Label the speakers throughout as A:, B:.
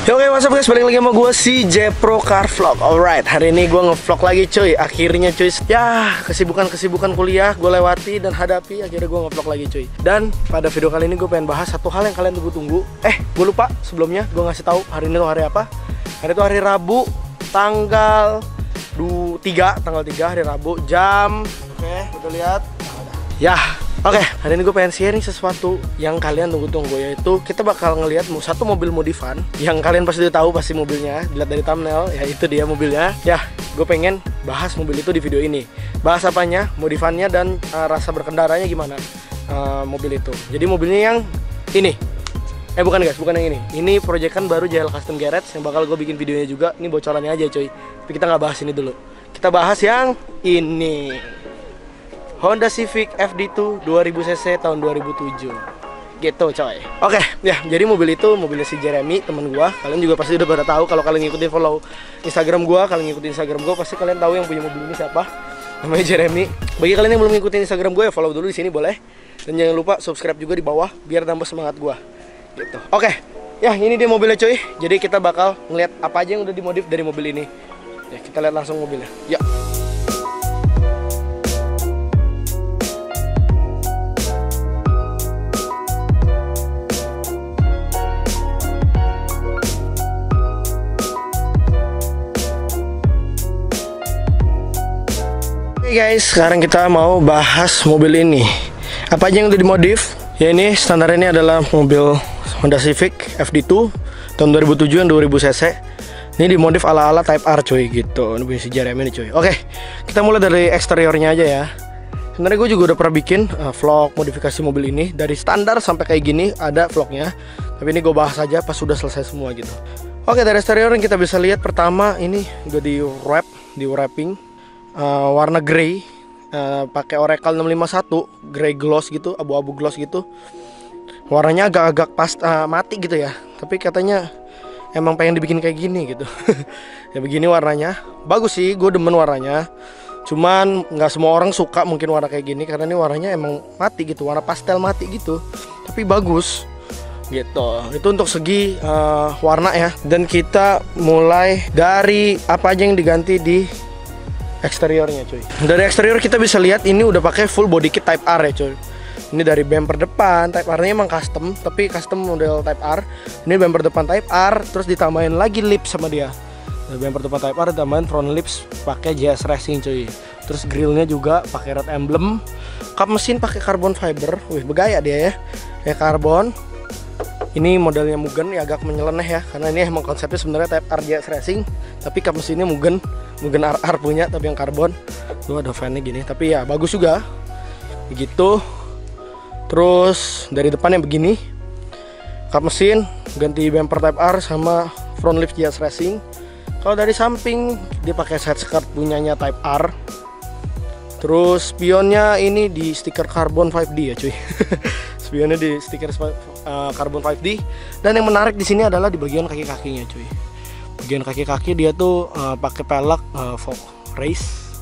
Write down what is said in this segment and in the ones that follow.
A: Yo, oke, what's up guys, balik lagi sama gue si Jepro Car Vlog. Alright, hari ini gue ngevlog lagi cuy. Akhirnya cuy, ya kesibukan kuliah gue lewati dan hadapi. Akhirnya gue ngevlog lagi cuy. Dan pada video kali ini gue pengen bahas satu hal yang kalian tunggu-tunggu. Gue lupa sebelumnya gue ngasih tahu hari ini tuh hari apa. Hari itu hari Rabu, tanggal 3 hari Rabu, jam udah lihat ya. Oke, hari ini gue pengen sharing sesuatu yang kalian tunggu-tunggu, yaitu kita bakal ngelihat satu mobil modifan yang kalian pasti udah tahu pasti mobilnya, dilihat dari thumbnail, ya itu dia mobilnya. Ya, gue pengen bahas mobil itu di video ini. Bahas apanya, modifannya dan rasa berkendaranya gimana mobil itu. Jadi mobilnya yang ini. Bukan guys, bukan yang ini. Ini proyekan baru JL Custom Garage yang bakal gue bikin videonya juga. Ini bocorannya aja cuy. Tapi kita nggak bahas ini dulu. Kita bahas yang ini. Honda Civic FD2 2000cc tahun 2007 gitu coy. Oke, ya jadi mobil itu mobilnya si Jeremy, temen gua. Kalian juga pasti udah pada tahu kalau kalian ngikutin follow Instagram gua, kalian ngikutin Instagram gua pasti kalian tahu yang punya mobil ini siapa. Namanya Jeremy. Bagi kalian yang belum ngikutin Instagram gua ya follow dulu di sini boleh. Dan jangan lupa subscribe juga di bawah biar tambah semangat gua. Gitu. Oke. Ya, ini dia mobilnya coy. Jadi kita bakal ngeliat apa aja yang udah dimodif dari mobil ini. Ya, kita lihat langsung mobilnya. Ya. Guys, sekarang kita mau bahas mobil ini. Apa aja yang udah dimodif? Ya ini standar ini adalah mobil Honda Civic FD2 tahun 2007 yang 2000cc. Ini dimodif ala-ala Type R cuy gitu. Ini punya si Jeremy ini cuy. Oke, kita mulai dari eksteriornya aja ya. Sebenarnya gue juga udah pernah bikin vlog modifikasi mobil ini. Dari standar sampai kayak gini ada vlognya. Tapi ini gue bahas aja pas sudah selesai semua gitu. Oke, dari eksterior yang kita bisa lihat pertama ini udah di wrapping. Warna grey, pakai Oracle 651, grey gloss gitu, abu-abu gloss gitu. Warnanya agak-agak mati gitu ya. Tapi katanya emang pengen dibikin kayak gini gitu. Ya begini warnanya, bagus sih, gue demen warnanya. Cuman nggak semua orang suka mungkin warna kayak gini karena ini warnanya emang mati gitu, warna pastel mati gitu. Tapi bagus gitu. Itu untuk segi warna ya. Dan kita mulai dari apa aja yang diganti di eksteriornya cuy. Dari eksterior kita bisa lihat ini udah pakai full body kit Type R ya cuy. Ini dari bumper depan, Type R-nya emang custom, tapi custom model Type R. Ini bumper depan Type R, terus ditambahin lagi lips sama dia. Dari bumper depan Type R ditambahin front lips pakai JS Racing cuy. Terus grillnya juga pakai red emblem. Kap mesin pakai carbon fiber. Wih, bergaya dia ya. Ya karbon. Ini modelnya Mugen ya, agak menyeleneh ya, karena ini emang konsepnya sebenarnya Type R JS Racing, tapi kap mesinnya Mugen RR punya, tapi yang karbon. Tuh ada fan-nya gini, tapi ya bagus juga. Begitu. Terus dari depannya begini. Kap mesin ganti bumper Type R sama front lift JS Racing. Kalau dari samping dia pakai side skirt punyanya Type R. Terus spionnya ini di stiker carbon 5D ya cuy. Spionnya di stiker carbon 5D. Dan yang menarik di sini adalah di bagian kaki-kakinya cuy. Bagian kaki-kaki dia tuh pakai pelek Fog Race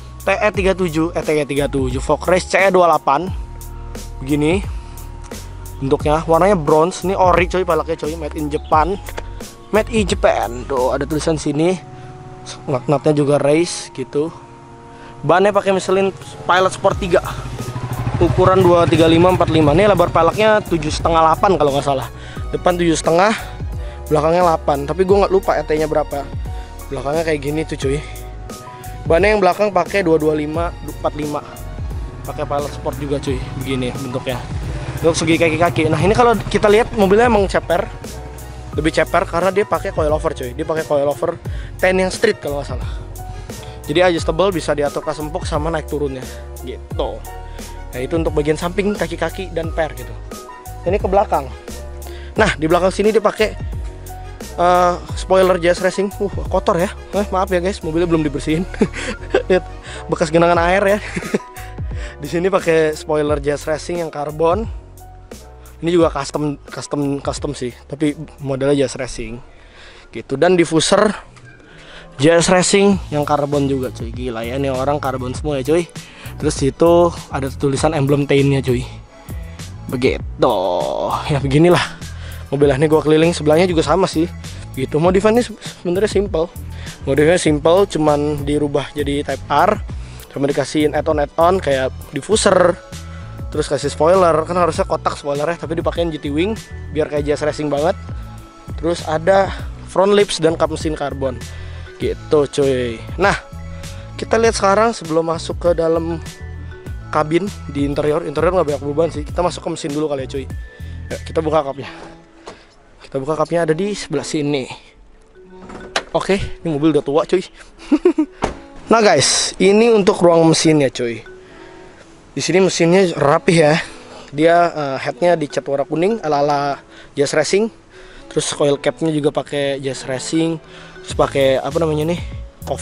A: TE37 Fog Race CE28. Begini bentuknya, warnanya bronze. Ini ori coy, peleknya coy, made in Japan. Tuh ada tulisan sini. Knotnya juga race gitu. Bannya pakai Michelin Pilot Sport 3 ukuran 235/45. Ini lebar peleknya 7,5-8 kalau nggak salah. Depan 7,5, belakangnya 8. Tapi gue nggak lupa ET-nya berapa. Belakangnya kayak gini tuh cuy. Bannya yang belakang pakai 225/45. Pakai Pilot Sport juga cuy. Begini bentuknya. Untuk segi kaki-kaki. Nah ini kalau kita lihat mobilnya emang ceper. Lebih ceper karena dia pakai coilover cuy. Dia pakai coilover 10 yang street kalau nggak salah. Jadi adjustable, bisa diatur kelas empuk sama naik turunnya gitu. Nah itu untuk bagian samping, kaki-kaki dan per gitu. Ini ke belakang. Nah di belakang sini dia pakai spoiler JS Racing. Kotor ya. Maaf ya guys, mobilnya belum dibersihin. Lihat bekas genangan air ya. Di sini pakai spoiler JS Racing yang karbon. Ini juga custom sih, tapi modelnya JS Racing gitu. Dan diffuser JS Racing yang karbon juga cuy. Gila ya, ini orang karbon semua ya cuy. Terus itu ada tulisan emblem Tainnya cuy. Begitu. Ya beginilah mobil ini gua keliling. Sebelahnya juga sama sih. gitu. Modifannya sebenarnya simple, cuman dirubah jadi Type R, sama dikasihin add-on kayak diffuser, terus kasih spoiler, kan harusnya kotak spoilernya tapi dipakein GT Wing biar kayak jazz racing banget. Terus ada front lips dan kap mesin karbon gitu cuy. Nah, kita lihat sekarang sebelum masuk ke dalam kabin di interior nggak banyak perubahan sih. Kita masuk ke mesin dulu kali ya cuy. Ya, kita buka kapnya ada di sebelah sini. Oke, ini mobil udah tua cuy. Nah guys, ini untuk ruang mesinnya cuy. Di sini mesinnya rapih ya. Dia headnya dicat warna kuning ala jazz racing. Terus coil capnya juga pakai jazz racing. Terus pakai apa namanya nih,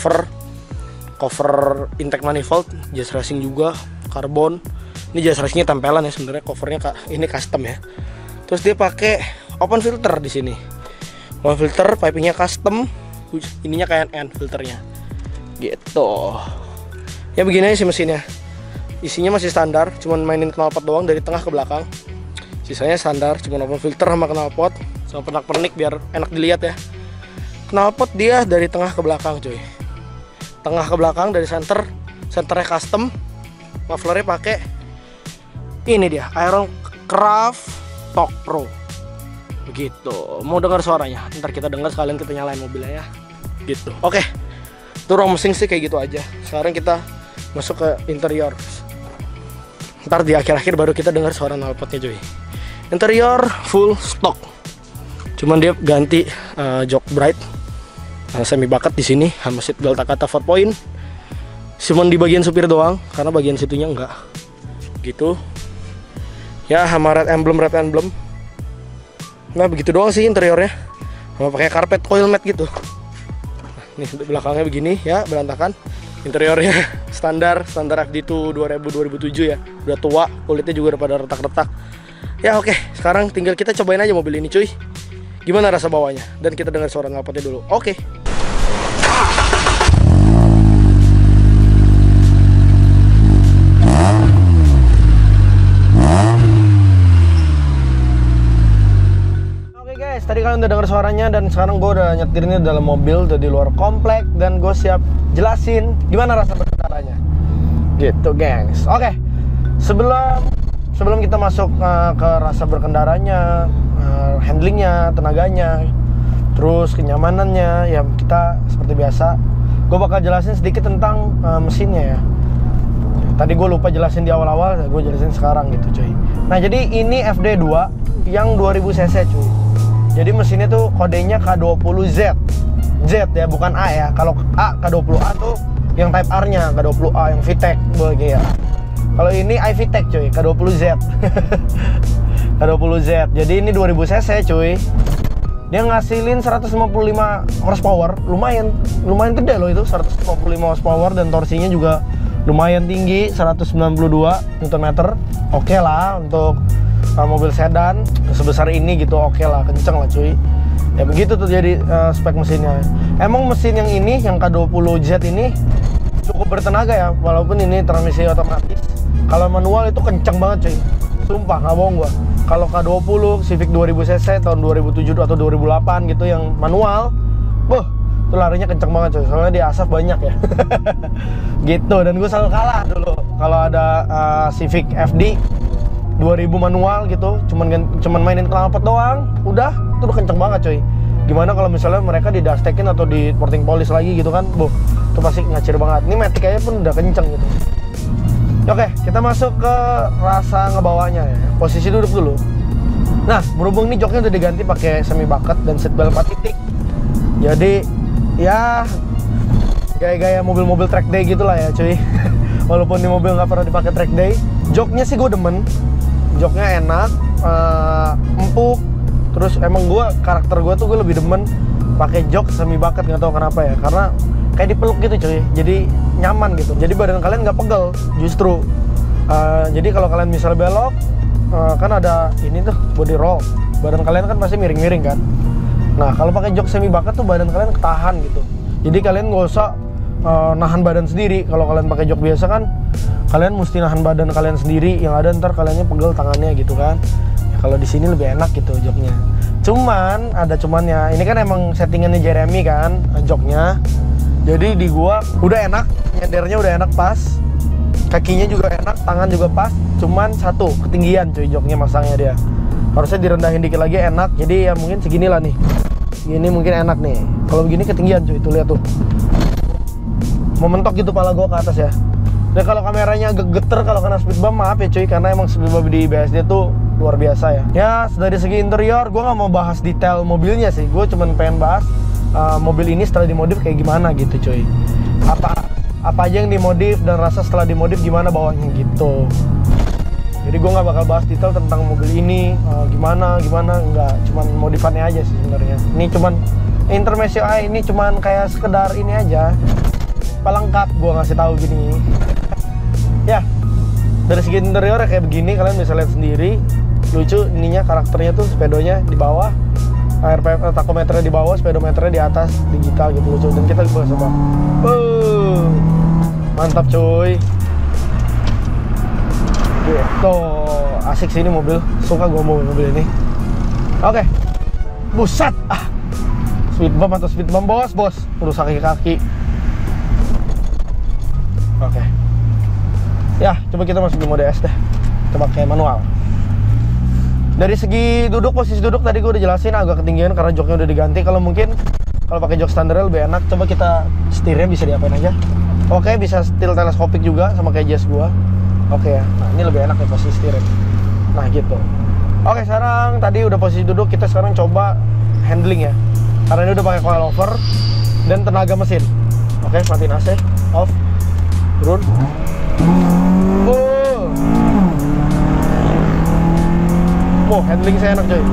A: cover intake manifold jazz racing juga, karbon. Ini jazz racingnya tempelan ya sebenarnya, covernya ini custom ya. Terus dia pakai open filter di sini. Open filter, pipingnya custom, ininya KNN filternya. Gitu. Ya begini aja sih mesinnya. Isinya masih standar, cuman mainin knalpot doang dari tengah ke belakang. Sisanya standar, cuman open filter sama knalpot, sama pernak-pernik biar enak dilihat ya. Knalpot dia dari tengah ke belakang cuy. Tengah ke belakang dari senternya custom. Mufflernya pakai ini dia, Aerocraft Talk Pro. Begitu. Mau dengar suaranya? Ntar kita dengar sekalian kita nyalain mobilnya ya. Gitu. Oke. Itu ruang mesin sih kayak gitu aja. Sekarang kita masuk ke interior. Ntar di akhir-akhir baru kita dengar suara knalpotnya cuy. Interior full stock. Cuman dia ganti jok bright semi bucket di sini sama seat belt Takata 4 point. Cuman di bagian supir doang karena bagian situnya enggak. Gitu. Ya sama red emblem. Nah begitu doang sih interiornya. Sama pakai karpet coil mat gitu. Nih belakangnya begini ya, berantakan. Interiornya standar FD2 2007 ya. Udah tua, kulitnya juga udah pada retak-retak. Ya oke, sekarang tinggal kita cobain aja mobil ini cuy. Gimana rasa bawanya? Dan kita dengar suara knalpotnya dulu. Oke. Tadi kalian udah denger suaranya dan sekarang gue udah nyetirinnya dalam mobil, udah di luar komplek dan gue siap jelasin gimana rasa berkendaranya. Gitu, gengs. Oke. Sebelum kita masuk ke rasa berkendaranya, handlingnya, tenaganya, terus kenyamanannya, ya kita seperti biasa, gue bakal jelasin sedikit tentang mesinnya ya. Tadi gue lupa jelasin di awal-awal, gue jelasin sekarang gitu cuy. Nah jadi ini FD2 yang 2000 cc cuy. Jadi mesinnya tuh kodenya K20Z. Z ya, bukan A ya. Kalau A, K20A tuh yang Type R-nya, K20A yang VTEC begitu ya. Kalau ini iVTEC cuy, K20Z. K20Z. Jadi ini 2000 cc cuy. Dia ngasilin 155 horsepower, lumayan gede loh itu, 155 horsepower dan torsinya juga lumayan tinggi, 192 Nm. Oke lah untuk mobil sedan sebesar ini gitu, oke lah, kenceng lah cuy. Ya begitu tuh jadi spek mesinnya. Emang mesin yang ini, yang K20Z ini cukup bertenaga ya, walaupun ini transmisi otomatis. Kalau manual itu kenceng banget cuy, sumpah nggak bohong gua. Kalau K20 Civic 2000 cc tahun 2007 atau 2008 gitu yang manual, itu larinya kenceng banget cuy, soalnya di asap banyak ya. Gitu, dan gue selalu kalah dulu kalau ada Civic FD 2000 manual gitu, cuman mainin knalpot doang, udah itu udah kenceng banget cuy. Gimana kalau misalnya mereka di dust-tekin atau di porting polish lagi gitu kan, itu pasti ngacir banget. Ini Matic aja pun udah kenceng gitu. Oke, kita masuk ke rasa ngebawanya ya. Posisi duduk dulu. Nah, berhubung ini joknya udah diganti pakai semi bucket dan seat belt 4 titik. Jadi ya gaya-gaya mobil-mobil track day gitulah ya cuy. Walaupun di mobil nggak pernah dipakai track day, joknya sih gue demen. Joknya enak, empuk. Terus emang karakter gue tuh gue lebih demen pakai jok semi bucket, nggak tahu kenapa ya, karena kayak dipeluk gitu cuy, jadi nyaman gitu. Jadi badan kalian nggak pegel justru. Jadi kalau kalian misal belok, kan ada ini tuh body roll, badan kalian kan pasti miring-miring kan. Nah kalau pakai jok semi bucket tuh badan kalian ketahan gitu. Jadi kalian nggak usah nahan badan sendiri. Kalau kalian pakai jok biasa kan kalian mesti nahan badan kalian sendiri, yang ada ntar kaliannya pegel tangannya gitu kan. Kalau di sini lebih enak gitu joknya. Cuman ada cumannya. Ini kan emang settingannya Jeremy kan joknya. Jadi di gua udah enak, nyendernya udah enak pas. Kakinya juga enak, tangan juga pas. Cuman satu, ketinggian cuy joknya masangnya dia. Harusnya direndahin dikit lagi enak. Jadi ya mungkin segini lah nih. Segini mungkin enak nih. Kalau begini ketinggian cuy, tuh lihat tuh. Mau mentok gitu pala gua ke atas ya. Dan kalau kameranya agak geter kalau kena speed bump, maaf ya cuy, karena emang speed bump di BSD tuh luar biasa ya. Ya dari segi interior gue nggak mau bahas detail mobilnya sih, gue cuman pengen bahas mobil ini setelah dimodif kayak gimana gitu cuy. Apa aja yang dimodif dan rasa setelah dimodif gimana bawahnya gitu. Jadi gue nggak bakal bahas detail tentang mobil ini gimana nggak, cuman modifannya aja sih sebenarnya. Ini cuman intermezzo ini cuman kayak sekedar ini aja, pelengkap gue ngasih tahu gini. Ya, dari segi interior kayak begini, kalian bisa lihat sendiri. Lucu ininya, karakternya tuh sepedonya di bawah, RPM takometernya di bawah, speedometernya di atas, digital gitu lucu. Dan kita bisa coba. Mantap cuy. Gitu, asik sih ini mobil. Suka gue mobil ini. Oke, buset. Speed bump atau speed bump bos. Rusak kaki. Oke. Ya, coba kita masuk di mode S deh. Kita pakai manual. Dari segi posisi duduk tadi gue udah jelasin agak ketinggian karena joknya udah diganti. Kalau pakai jok standar lebih enak. Coba kita setirnya bisa diapain aja. Oke, bisa setir teleskopik juga sama kayak Jazz gua. Oke ya. Nah, ini lebih enak ya posisi setirnya. Nah, gitu. Oke, sekarang tadi udah posisi duduk, kita sekarang coba handling ya. Karena ini udah pakai coilover dan tenaga mesin. Oke, matiin AC, off. Turun. Handling saya enak coy.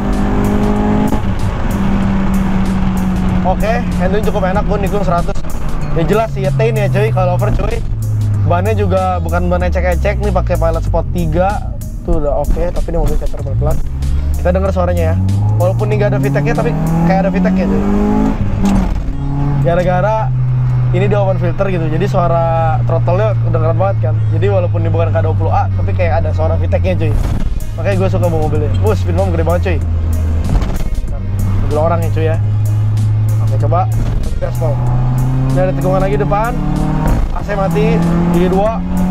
A: Oke, handling cukup enak, gue nikung 100. Ya jelas sih, Etain ya coy, coilover coy. Bannya juga bukan ban ecek-ecek, nih pakai Pilot Sport 3. Tuh udah oke, tapi ini mobil cater pelan-pelan. Kita denger suaranya ya. Walaupun ini gak ada VTEC-nya, tapi kayak ada VTEC-nya coy. Gara-gara ini di open filter gitu, jadi suara throttle-nya kedengeran banget kan. Jadi walaupun ini bukan K20A, tapi kayak ada suara VTEC-nya cuy. Makanya gue suka bawa mobilnya. Speed bump gede banget cuy. Mobil orang ya cuy ya. Oke, coba gaspol. Ini ada tikungan lagi depan. AC mati, gigi 2.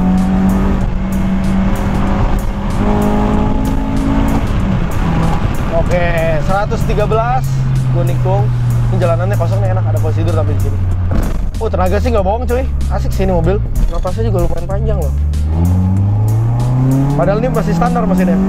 A: Oke, 113. Gue nikung. Ini jalanannya kosong nih, enak, ada posisi tidur tapi di sini. Tenaga sih nggak bohong cuy, asik sih ini mobil. Napasnya juga lumayan panjang loh. Padahal ini masih standar mesinnya.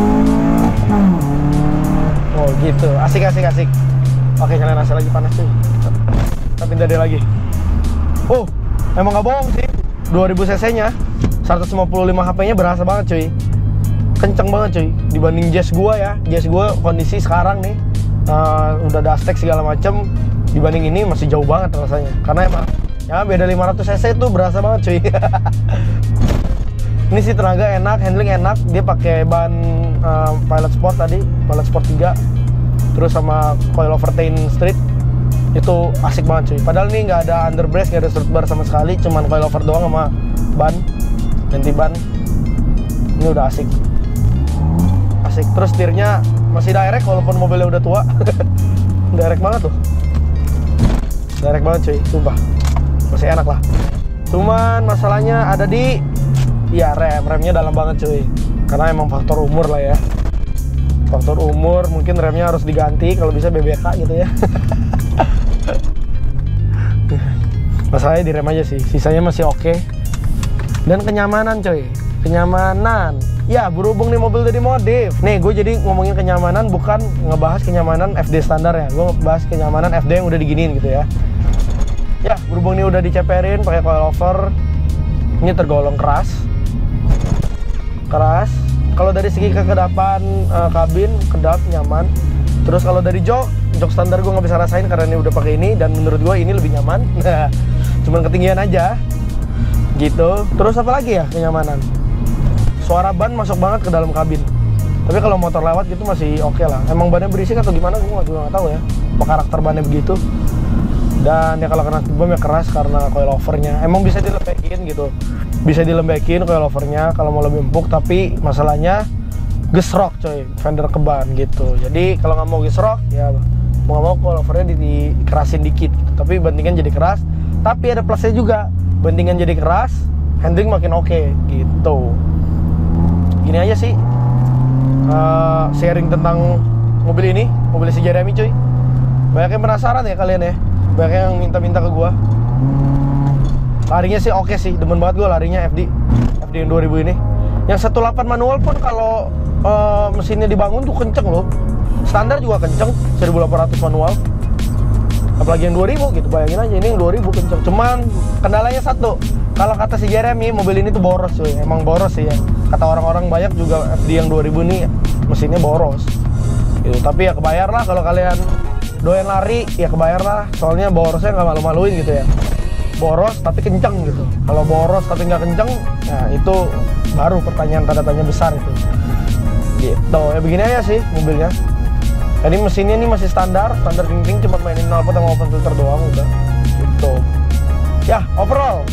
A: Oh gitu, asik. Oke, nyalain AC lagi, panas cuy. Kita pindah dia lagi. Emang nggak bohong sih. 2000 cc nya, 155 HP nya berasa banget cuy. Kenceng banget cuy. Dibanding Jazz gua ya. Jazz gua kondisi sekarang nih, udah dustek segala macem. Dibanding ini masih jauh banget rasanya. Karena emang ya beda 500 cc itu berasa banget cuy. Ini sih tenaga enak, handling enak. Dia pakai ban Pilot Sport tadi, Pilot Sport 3. Terus sama coilover Tain Street. Itu asik banget cuy. Padahal ini nggak ada underbrace, nggak ada strut bar sama sekali. Cuman coilover doang sama ban, ganti ban. Ini udah asik. Terus setirnya masih direct walaupun mobilnya udah tua. Direct banget tuh. Direct banget cuy, sumpah. Masih enak lah. Cuman masalahnya ada di remnya dalam banget cuy. Karena emang faktor umur lah ya. Faktor umur, mungkin remnya harus diganti, kalau bisa BBK gitu ya. Masalahnya di rem aja sih, sisanya masih oke. Dan kenyamanan coy, kenyamanan. Ya berhubung nih mobil udah dimodif. Nih gue jadi ngomongin kenyamanan, bukan ngebahas kenyamanan FD standar ya. Gue ngebahas kenyamanan FD yang udah diginiin gitu ya. Ya berhubung nih udah diceperin pakai coilover. Ini tergolong keras. Kalau dari segi kekedapan kabin, kedap, nyaman. Terus kalau dari jok standar gue nggak bisa rasain karena ini udah pakai ini, dan menurut gue ini lebih nyaman. Cuman ketinggian aja gitu. Terus apa lagi ya kenyamanan? Suara ban masuk banget ke dalam kabin. Tapi kalau motor lewat gitu masih oke lah. Emang bannya berisik atau gimana gue nggak tahu ya. Apa karakter bannya begitu. Dan ya kalau kena speed bump ya keras karena coilovernya. Emang bisa dilembekin gitu. Bisa dilembekin coilovernya kalau mau lebih empuk, tapi masalahnya gesrok coy, fender ke ban gitu. Jadi kalau nggak mau gesrok ya mau nggak mau coilovernya dikerasin dikit gitu. Tapi bantingan jadi keras, tapi ada plusnya juga, bantingan jadi keras, handling makin oke gitu. Gini aja sih sharing tentang mobil ini, mobil si Jeremy cuy. Banyak yang penasaran ya kalian ya, banyak yang minta-minta ke gua. Larinya sih oke sih, demen banget gua larinya FD yang 2000 ini. Yang 1.8 manual pun kalau mesinnya dibangun tuh kenceng loh. Standar juga kenceng, 1800 manual. Apalagi yang 2000 gitu, bayangin aja ini yang 2000 kenceng. Cuman kendalanya satu, kalau kata si Jeremy mobil ini tuh boros cuy. Emang boros sih ya. Kata orang-orang banyak juga FD yang 2000 ini mesinnya boros gitu. Tapi ya kebayar lah kalau kalian doyan lari, ya kebayar lah. Soalnya borosnya nggak malu-maluin gitu ya. Boros tapi kenceng gitu. Kalau boros tapi nggak kenceng, ya itu baru pertanyaan tanda tanya besar itu. Gitu ya, begini aja sih mobilnya. Jadi mesinnya ini masih standar ting-ting, cuma mainin knalpot sama open filter doang udah. Gitu. Ya, overall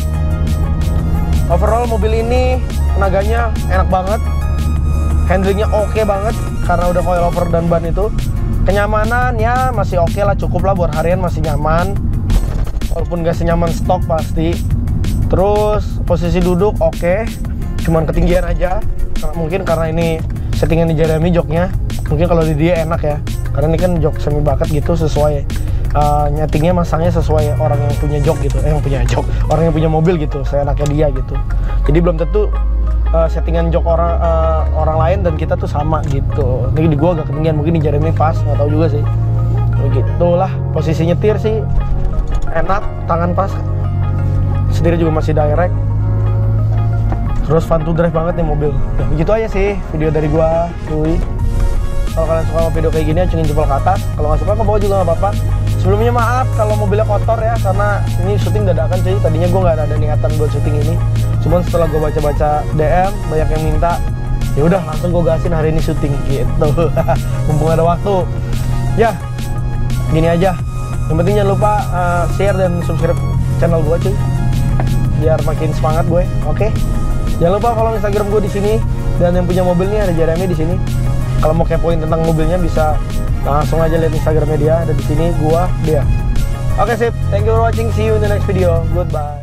A: mobil ini tenaganya enak banget, handlingnya oke banget karena udah coilover dan ban itu. Kenyamanan ya masih oke lah, cukup lah buat harian, masih nyaman walaupun gak senyaman stok pasti. Terus posisi duduk oke, cuman ketinggian aja mungkin karena ini settingan di Jeremy joknya. Mungkin kalau di dia enak ya, karena ini kan jok semi bucket gitu, sesuai nyetingnya, masangnya sesuai orang yang punya jok gitu, orang yang punya mobil gitu, seenaknya dia gitu. Jadi belum tentu settingan jok orang lain dan kita tuh sama gitu. Ini di gua agak ketinggian, mungkin di Jeremy pas, nggak tahu juga sih. Begitulah posisi nyetir sih enak, tangan pas, setir juga masih direct. Terus fun to drive banget nih mobil. Udah, begitu aja sih video dari gua, cuy. Kalau kalian suka sama video kayak gini, acungin jempol ke atas. Kalau nggak suka, ke bawah juga nggak apa-apa. Sebelumnya maaf kalau mobilnya kotor ya, karena ini syuting dadakan cuy. Tadinya gue nggak ada niatan buat syuting ini. Cuman setelah gue baca-baca DM, banyak yang minta. Ya udah, langsung gue gasin hari ini syuting gitu. Mumpung ada waktu. Ya, gini aja. Yang penting jangan lupa share dan subscribe channel gue cuy, biar makin semangat gue. Oke. Jangan lupa follow Instagram gue di sini, dan yang punya mobil nih ada Jeremy di sini. Kalau mau kepoin tentang mobilnya bisa langsung aja lihat Instagramnya dia, ada di sini, gua, dia. Oke sip, thank you for watching, see you in the next video, goodbye.